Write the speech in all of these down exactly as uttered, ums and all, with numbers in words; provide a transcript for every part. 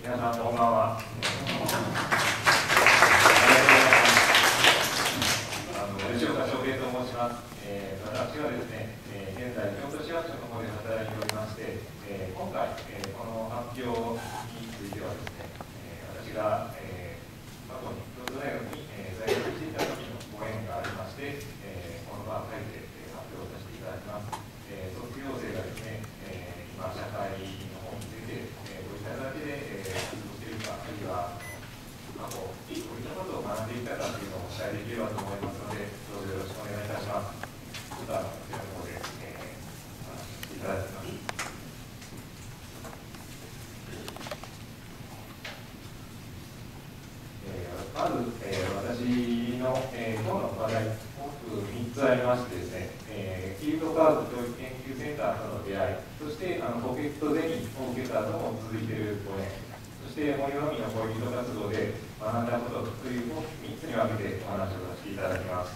皆さんこんばんは。吉岡翔平と申します。えー、私はですね、えー、現在京都市役所の方で働いておりまして、えー、今回、えー、この発表についてはですね、えー、私が、えー、過去に京都大学に、えー、在学していた時のご縁がありまして、えー、この場を借りて、えー、発表させていただきます。えー、卒業生がですね、えー、今社会の方について、えー、どういった形で、えー、活動しているか、あるいは過去どういったことを学んでいたかというのをお伝えできればと思いますので、どうぞよろしくお願いいたします。ちょっとあのこちらの方で、えー、話していただきます。えー、まず、えー、私の、えー、今日の課題、大きくみっつありましてですね、えー、フィールドカード教育研究センターとの出会い、そしてあのポケットゼミを受けた後も続いているご縁、そして森のみの恋人活動で学んだことというのをみっつに分けてお話をさせていただきます。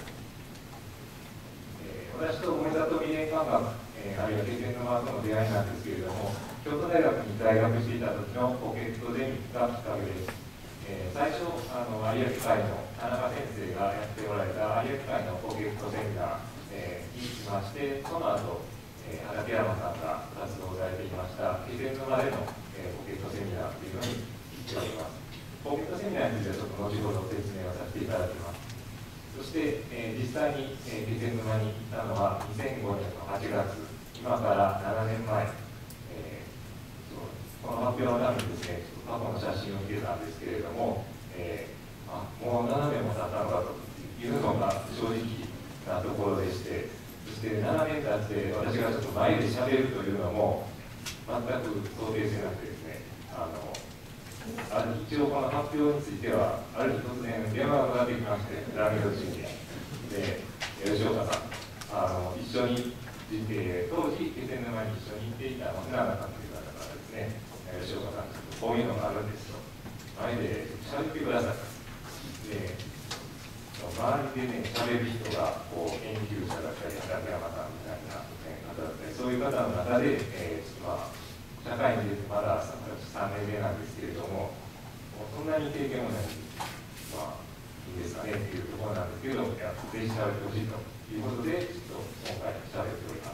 えー、私と梅里美蓮館学、えー、あるいは気仙沼との出会いなんですけれども、京都大学に在学していた時のポケットゼミがきっかけです。えー、最初あの有明海の田中先生がやっておられた有明海のポケットセミナー、えー、に行きまして、その後、えー、畠山さんが活動されていました気仙沼での、えー、ポケットセミナーというのに行っております。ポケットセミナーについてはちょっと後ほど説明をさせていただきます。そして、えー、実際に気仙沼に行ったのはにせんごねんのはちがつ、今からななねんまえ、えー、この発表のためにですね、過去の写真を見てたんですけれども、えー、あもうななねんも経ったのかというのが正直なところでして、そしてななねん経って私がちょっと前でしゃべるというのも全く想定してなくてですね、あのある一応この発表についてはある日突然電話がかかってきまして、ラーメン途中にで吉岡さん、あの一緒に、えー、当時気仙沼に一緒に行っていた松永さんという方からですね、吉岡さん、ちょっとこういうのがあるんですよ、前で喋ってください。で周りでね、喋る人がこう研究者だったり、畠山さんみたいな、ね、方だったり、そういう方の中で、えーまあ、社会に出てまださんねんめなんですけれども、そんなに経験もないし、まあ、いいですかねっていうところなんですけど、いやぜひ喋ってほしいということで、ちょっと今回喋っております。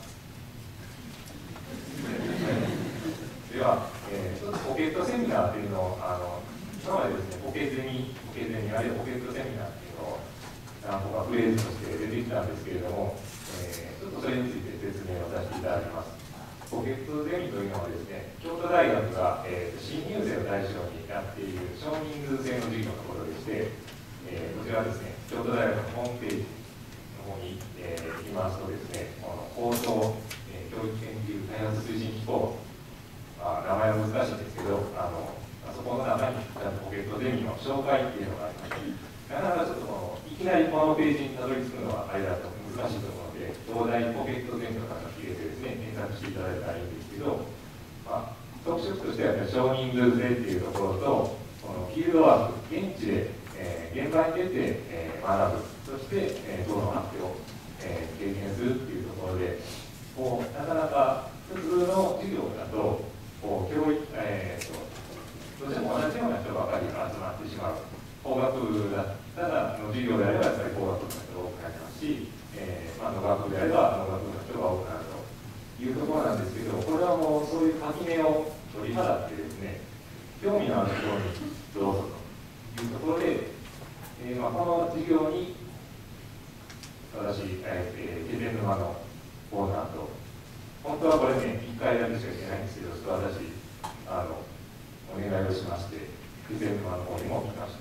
では、えー、ちょっとポケットセミナーっていうのを、あの今までですね、ポケゼミ、ポケゼミ、あるいはポケットセミナーっていうのを、何個かフレーズとして出てきたんですけれども、えー、ちょっとそれについて説明をさせていただきます。ポケットゼミというのはですね、京都大学が、えー、新入生を対象にやっている少人数制の授業のところでして、えー、こちらはですね、京都大学のホームページの方に、えー、行きますとですね、この高等、えー、教育研究開発推進機構、まあ、名前は難しいんですけど、あのそこの中にポケットゼミの紹介っていうのがありまして、なかなかちょっとこのいきなりこのページにたどり着くのはあれだと難しいと思うので、東大ポケットゼミとか入れてですね、検索していただいたらいいんですけど、まあ、特色としては、ね、少人数制っていうところと、このフィールドワーク、現地で、えー、現場に出て、えー、学ぶ、そして、えー、その発表、えー、経験するっていうところで、こうなかなか普通の授業だと、こう教育、えー、とどうしても同じような人ばかりが集まってしまう。工学部だったらの授業であればやっぱり工学部の人が多くなりますし、えーまあ、農学部であれば農学部の人が多くなるというところなんですけど、これはもうそういう垣根を取り払ってですね、興味のあるところにどうぞというところで、えーまあ、この授業に私、えー、気仙沼のオーナーと、本当はこれね、いっかいだけしか行けないんですけど、ちょっと私、あのお願いをしまして、気仙沼の方にも来まして、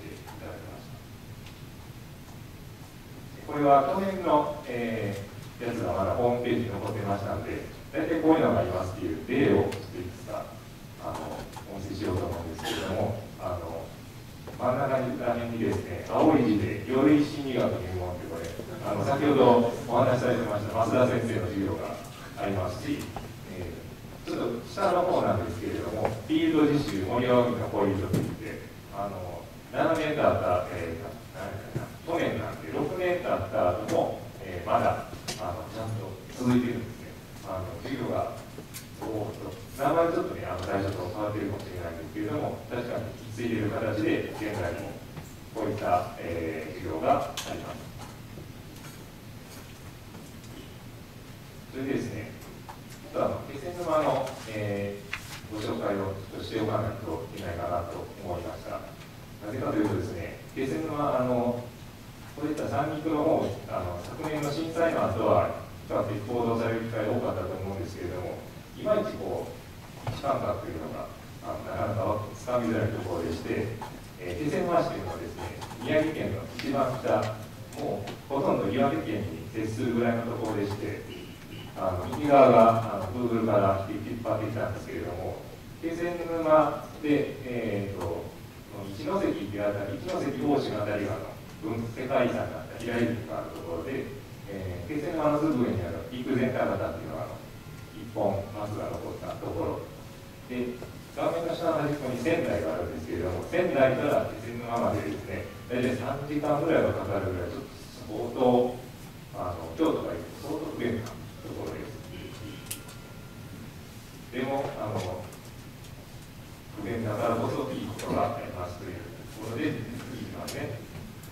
これは去年の、えー、やつがまだホームページに残ってましたので、大体こういうのがありますっていう例をちょっといくつかあのお見せしようと思うんですけれども、あの真ん中にら辺にですね、青い字で魚類心理学入門ってこれ、あの先ほどお話しされてました増田先生の授業がありますし、えー、ちょっと下の方なんですけれども、フィールド実習森尾のポイントといって、あのななねん経った、えー去年なんでろくねん経った後も、えー、まだあのちゃんと続いているんですね。あの授業がおーっと名前ちょっとね、あの最初と変わっているかもしれないんですけれども、確かに引き継いでいる形で、現在もこういった、えー、授業があります。それでですね、ちょっとあの気仙沼の、えー、ご紹介をちょっとしておかないといけないかなと思いました。なぜかというとですね、気仙沼、あのこういった三陸の方、あの昨年の震災の後は、比較的報道される機会が多かったと思うんですけれども、いまいちこう、位置感覚というのが、あのなかなかつかみづらいところでして、えー、気仙沼市というのはですね、宮城県の一番北、もうほとんど岩手県に接するぐらいのところでして、あの右側があの Google から引っ張ってきたんですけれども、気仙沼で、えーと、一関っていうあたり、一関大島あたりがあの世界遺産があった平泉があるところで、えー、気仙沼のすぐ上にある陸前高田っていうのがあの一本松が残ったところで、画面の下の端っこに仙台があるんですけれども、仙台から気仙沼までですね、大体さんじかんぐらいはかかるぐらい、ちょっと相当、あの京都が行くと相当不便なところです。でも、あの不便だからこそいいことがありますというところでいきますね。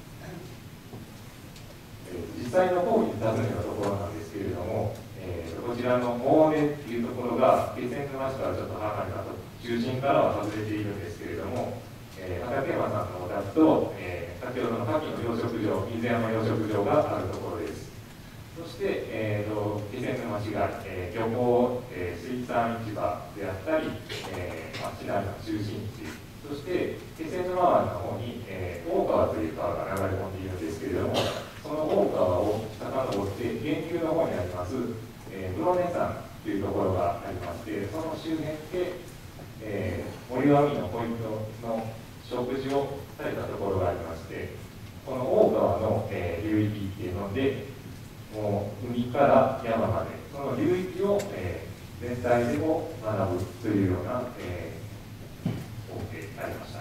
実際の講義に尋ねたところなんですけれども、えー、こちらの大根っていうところが気仙沼市からちょっと離れたと中心からは外れているんですけれども、えー、畠山さんのお宅と、えー、先ほどの牡蠣の養殖場、水山養殖場があるところです。そして、えー、と気仙沼市が、えー、漁港、えー、水産市場であったり、えーまあ、市内の中心地、そして気仙沼湾の方に、えー、大川という川が流れ込んでいるんですけれども、その大川を遡って源流の方にあります、えー、室根山というところがありまして、その周辺で、えー、森上のポイントの食事をされたところがありまして、この大川の、えー、流域っていうので、もう海から山まで、その流域を、えー、全体でも学ぶというような、えー、光景がありました。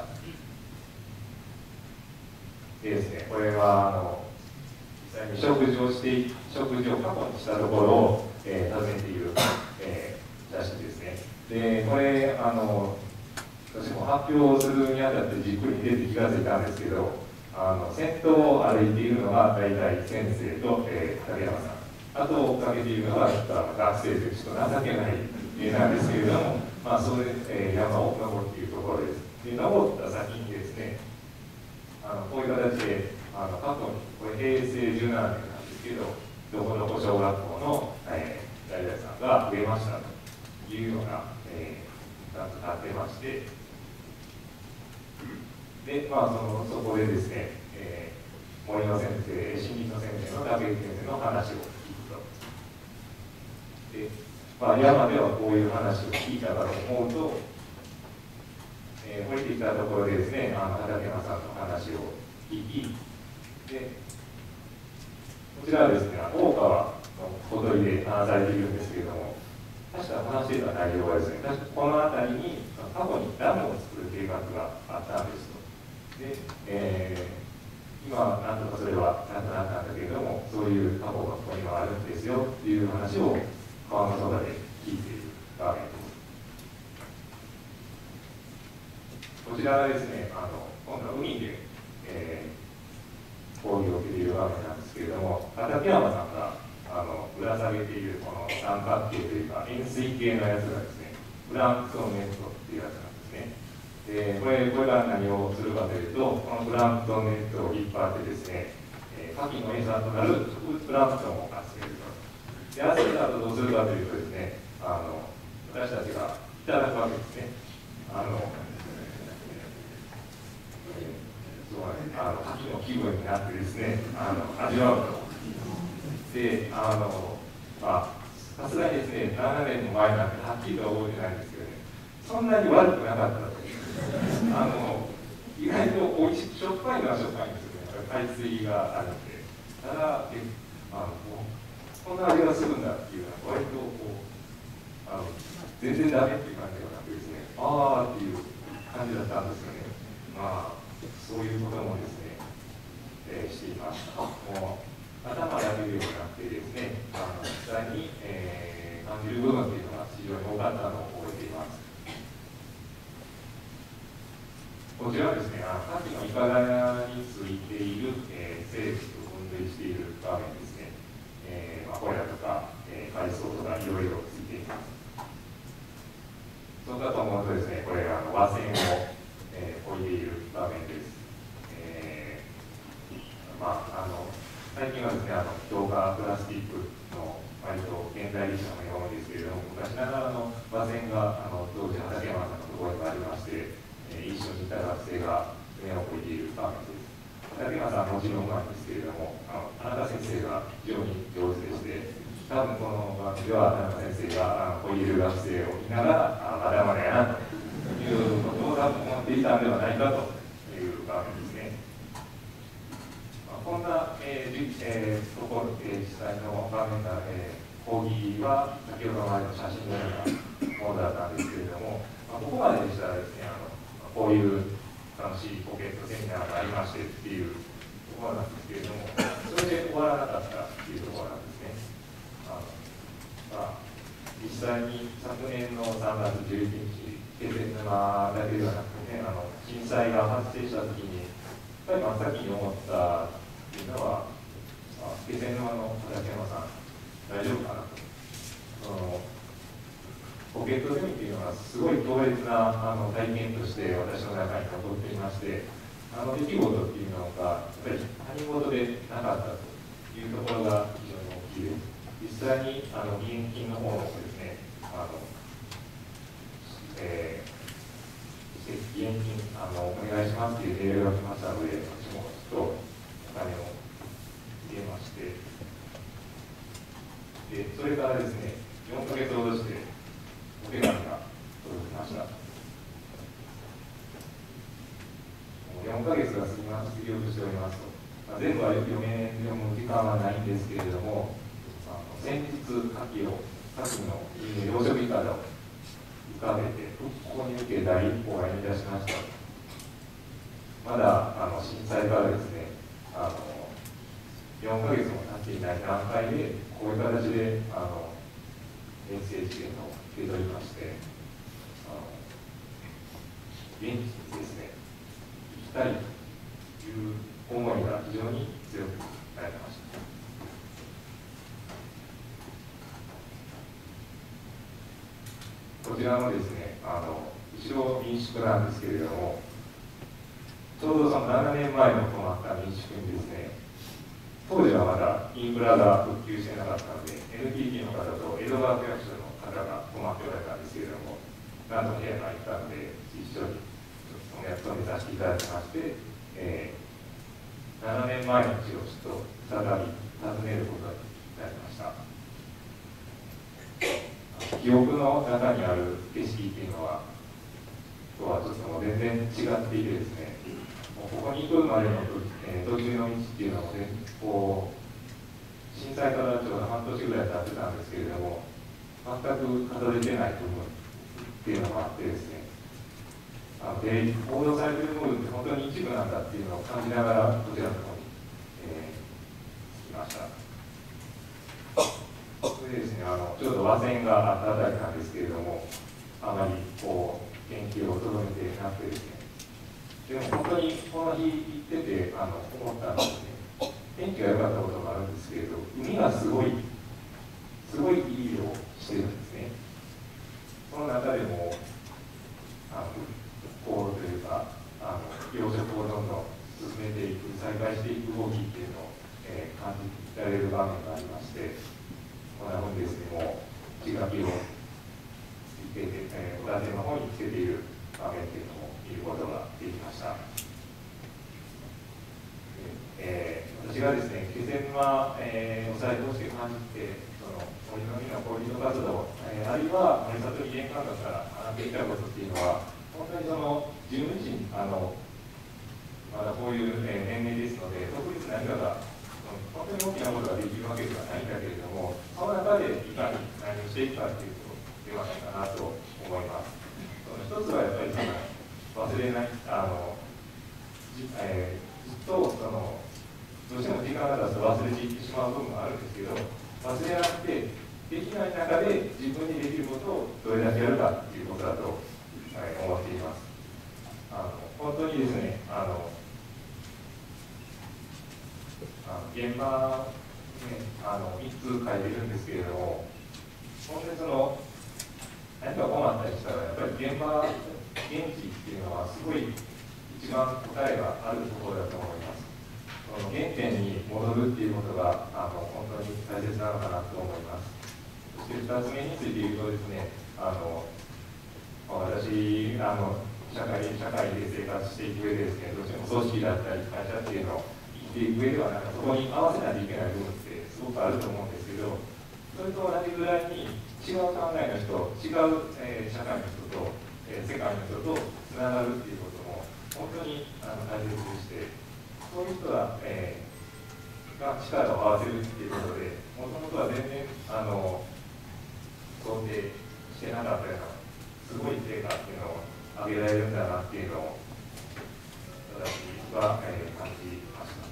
でですね、これはあの食事をして食事を過去にしたところを、えー、訪ねている、えー、写真ですね。でこれあの私も発表するにあたってじっくり出て気がついたんですけど、あの先頭を歩いているのが大体先生と、えー、竹山さん、あと追っかけているのが学生というちょっと情けない絵なんですけれども、まあ、それで、えー、山を登っているところです。で登った先にですね、あのこういう形であの過去にこれ平成じゅうななねんなんですけど、どこどこ小学校の、えー、誰々さんが増えましたというような、えー、が立ってまして、で、まあ、そのそこでですね、えー、森の先生、心理の先生の竹内先生の話を聞くと。で、まあ、山ではこういう話を聞いたかと思うと、えー、降りてきたところでですね、あの畠山さんの話を聞き、でこちらはですね、大川のほとりで話されているんですけれども、確か話していた内容はですね、確かこの辺りに過去にダムを作る計画があったんですと。で、えー、今なんとかそれはなくなったんだけれども、そういう過去がここにはあるんですよっていう話を川のそばで聞いている場面です。こちらはですね、あの今度は海で、えー、講義を受けている場面なんですけれども、畠山さんがあのぶら下げているこの三角形というか円錐形のやつがですね、プランクトンネットっていうやつなんですね。でこれこれが何をするかというと、このプランクトンネットを引っ張ってですね、えー、牡蠣の餌となる植物プランクトンを集めると。で集めた後どうするかというとですね、あの私たちがいただくわけですね。あのあの牡蠣の気分になってですね、あの味わうと。で、あのまあさすがにですね、ななねんも前なんではっきりとは覚えてないんですけどね、そんなに悪くなかったと。あの意外とおいしくしょっぱいのはしょっぱいんですよね。海水があるんで。ただえあのもうこんな味がするんだっていうのは割とこうあの全然ダメっていう感じではなくですね、ああっていう感じだったんですよね。まあそういうこともですね、えー、しています。もう頭だけではなくてですね、あの実際に、えー、感じる部分というのが非常に多かったのを覚えています。 こちらはですね、あの下記のいかだについている、えー、生物と分類している場面ですね。えーまあ、ホヤとか、えー、海藻とかいろいろついています。そうだと思うとですね、これあの和線を、えー、置いている場面です。えーまあ、あの最近はですね、あの強化プラスチックの割と現代理者のようですけれども、昔ながらの和線があの当時畠山さんのところにもありまして、えー、一緒にいた学生が船をこいている場面です。畠山さんはもちろんなんですけれども、あの田中先生が非常に上手でして、多分この番組では田中先生がこういう学生を見ながら、あまだまだやなということを多分思っていたんではないかという場面ですね。まあ、こんな、えーえー、ところ、えー、実際の場面が、えー、講義は先ほどまでの写真のようなものだったんですけれども、まあ、ここまででしたらですね、あのこういう楽しいポケットセミナーがありましてっていうところなんですけれども、それで終わらなかったっていうところなんですね。まあ、実際に昨年のさんがつじゅういちにち、気仙沼だけではなくてね、あの震災が発生したときに、やっぱり真っ先に思ったっていうのは、まあ、気仙沼の畠山さん、大丈夫かなと。そのポケットゼミっていうのは、すごい強烈なあの体験として私の中に残っていまして、あの出来事っていうのが、やっぱり他人事でなかったというところが非常に大きいです。実際にあの義援金の方もですね、あの、えー、義援金あのお願いしますというメールが来ましたので、私もちょっとお金を入れまして、でそれからですね、よんかげつほどしてお手紙が届きました。よんかげつが過ぎま過ぎようとしておりますと、まあ、全部は読め読む時間はないんですけれども、先日、牡蠣を、牡蠣の養殖いかだを浮かべて、ここに向け第一歩が歩み出しました。まだあの震災からですね、あのよんかげつも経っていない段階で、こういう形であのメッセージを受け取りまして、あの現地にですね、行きたいという思いが非常に強くなりました。こちらもですね、あの後ろ民宿なんですけれども、ちょうどそのななねんまえの泊まった民宿にですね、当時はまだインフラが復旧してなかったので、エヌティーティー の方と江戸川区役所の方が泊まっておられたんですけれども、なんと部屋が空いたので、一緒にお約束させていただきまして、えー、ななねんまえの地をちょっと再び訪ねることになりました。記憶の中にある景色っていうのは、とはちょっともう全然違っていてですね、もうここに来るまでの、えー、途中の道っていうのも、ね、こう震災からちょうど半年ぐらい経ってたんですけれども、全く片付いてない部分っていうのがあってですね、あので報道されている部分って本当に一部なんだっていうのを感じながら、こちらの方に、えー、着きました。それでですね、あのちょうど和線があったあたりなんですけれども、あまりこう研究をとどめてなくてですね、でも本当にこの日行っててあの思ったんですね、天気が良かったこともあるんですけれど、海がすごい、すごいいい色をしてるんですね。その中でも、あの復興というか、あの養殖をどんどん進めていく、再開していく動きっていうのを、えー、感じられる場面がありまして、こんなふうにですね、もう地書きをつけて、えー、お立ての方につけている場面っていうのも見ることができました。えー、私がですね、気仙沼、えー、を再通して感じて、その森の実の交流活動、えー、あるいは森里二連感覚から学んできたことっていうのは、本当にその自分自身、あのまだこういう、えー、年齢ですので、特別何かが本当に大きなことができるわけではないんだけれども、その中でいかに何をしていくかということではないかなと思います。その一つはやっぱりその忘れない、あのじ、えー、ずっとそのどうしても時間が経つと忘れていってしまう部分もあるんですけど、忘れなくてできない中で自分にできることをどれだけやるかということだと、はい、思っています。あの本当ににですね、あの、あの現場、ね、あのみっつ書いてるんですけれども、本当にその、何か困ったりしたら、やっぱり現場、現地っていうのは、すごい一番答えがあるところだと思います。その原点に戻るっていうことが、あの本当に大切なのかなと思います。そしてふたつめについて言うとですね、あの私あの社会、社会で生活していく上でですね、どうしても組織だったり会社っていうのを生きていく上では、なんかそこに合わせないといけない部分ってすごくあると思うんですけど、それと同じぐらいに違う考えの人、違う、えー、社会の人と、えー、世界の人とつながるっていうことも本当にあの大切でして、そういう人が、えー、が力を合わせるっていうことで、もともとは全然あの想定してなかったようなすごい成果っていうのを上げられるんだなっていうのを私は、えー、感じました。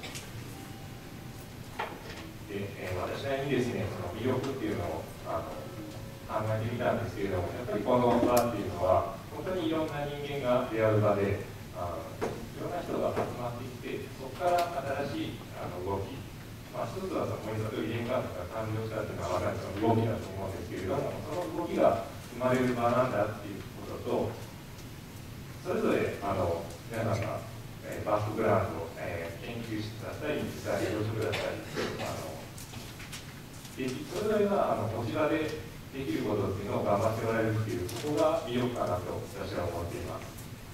で、えー、私なりにですね、その魅力っていうのをあの考えてみたんですけれども、やっぱりこの場っていうのは本当にいろんな人間が出会う場で、あのいろんな人が集まってきて、そこから新しいあの動き、まあ、一つはその森里遺伝学が誕生したというのはまさにその動きだと思うんですけれども、その動きが生まれる場なんだっていうことと、それぞれあの皆さんが、えー、バックグラウンド、えー、研究室だったり、実際養殖だったり、あのでそれぞれがあのこちらでできることっていうのを頑張っておられるっていう、そこが魅力かなと私は思っています。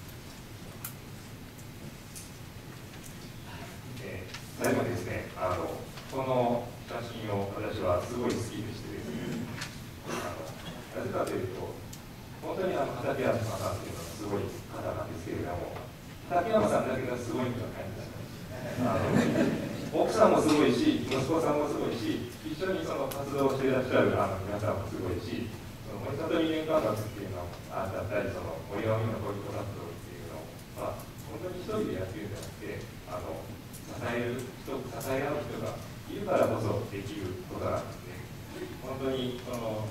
えー、最後にですね、あのこの写真を私はすごい好きでしてですね、あのなぜかというと、本当にあの畠山さんっていうのはすごい方なんですけれども、畠山さんだけがすごいんじゃないんですよ。あの奥さんもすごいし、息子さんもすごいし、一緒にその活動をしていらっしゃるあの皆さんもすごいし、その森里遺伝科学っていうのあだったり、その森の海の保育活動っていうのは、本当に一人でやってるんじゃなくて、あの支える人、支え合う人がいるからこそできることなんですね。本当にその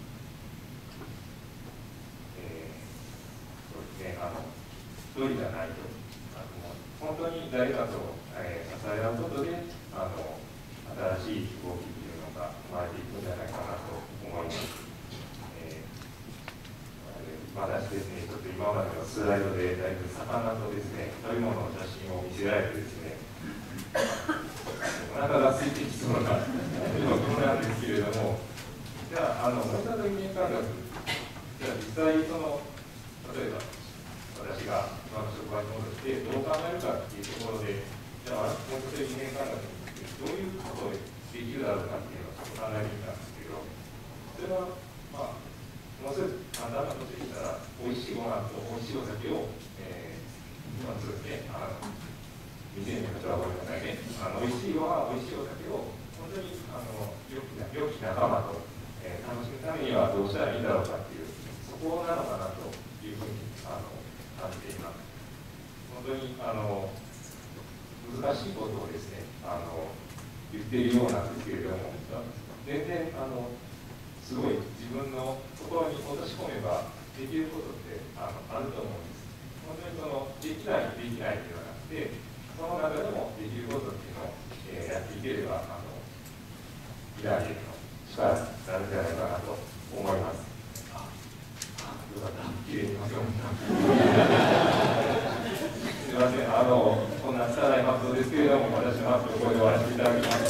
あの一人じゃないと、あの本当に誰かと、えー、支え合うことであの新しい動きというのが生まれていくんじゃないかなと思います。えー、私ですね、ちょっと今までのスライドでだいぶ魚とですね、食べ物の写真を見せられてですね、お腹が空いてきそうな状況なんですけれども、じゃあ、あの森里遺伝科学、じゃあ実際その例えば私が今の職場に戻ってどう考えるかっていうところで、じゃあ森里遺伝科学にどういうことをできるだろうかっていうのをちょっと考えてみたんですけど、それはまあもうすぐ簡単なことで言ったら、おいしいご飯とおいしいお酒を、えー、まあそうですね、あの未成年の人はごめんなさいね、あのおいしいご飯、おいしいお酒を本当にあの良きな良き仲間と、えー、楽しむためにはどうしたらいいだろうかっていう、そこなのかなというふうにあの感じています。本当にあの難しいことをですね、あの言っているようなんですけれども、全然あのすごい自分の心に落とし込めばできることってあのあると思うんです。本当にそのできないできないではなくて、その中でもできることっていうのを、えー、やっていければあの未来への力になるんじゃないかなと思います。よかった、きれいにまとめた。すみません、あのこんな拙い発想ですけれども、私の発表をここで終わらせていただきます。